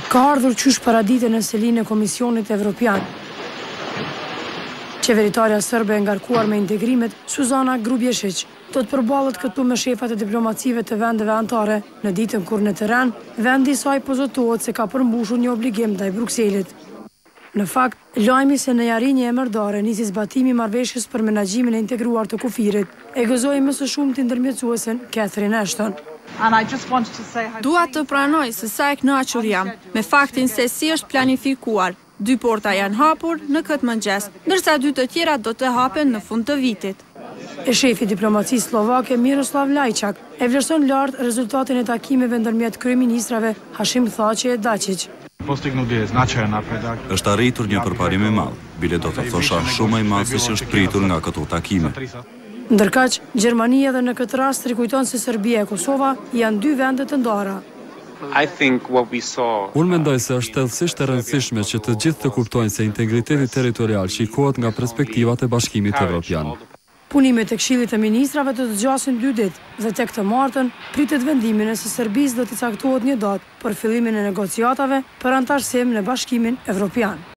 Ka ardhur qysh paradite në selinë e Komisionit Evropian. Qeveritarja sërbe e ngarkuar me integrimet, Suzana Grubješić, do të përballet këtu me shefat e diplomacive të vendeve anëtare, në ditën kur në terren, vendi i saj pozotohet se ka përmbushur një obligim ndaj Brukselit. Në fakt, lajmi se në Jarinje e Mërdare nisi zbatimi i marrëveshjes për menaxhimin e integruar të kufirit, e gëzoi më së shumti ndërmjetësuesen Catherine Ashton. Dua të pranoj se sa e kënaqur jam me faktin se si është planifikuar. 2 porta janë hapur në këtë mëngjes, ndërsa 2 të tjera do të hapen në fund të vitit. E shefi diplomacisë slovake Miroslav Lajčak e vlerëson lart rezultatin e takimeve ndërmjet kryeministrave Hashim Thaçi e Dačić. Është arritur një përparim i madh, bile do të thosha shumë më i madh se që është pritur nga këto takime. Ndërkaq, Gjermania dhe në këtë rast rikujton se Serbia e Kosova janë 2 vende të ndara. Unë mendoj se është thellësisht e rëndësishme që të gjithë të kuptojnë se integriteti territorial shikohet nga perspektivat e Bashkimit Evropian. Punimet e Këshillit të Ministrave do të zgjasin 2 ditë dhe tek të martën pritet vendimin e së Serbisë do të caktohet një datë për fillimin e negociatave për anëtarësim në Bashkimin Evropian.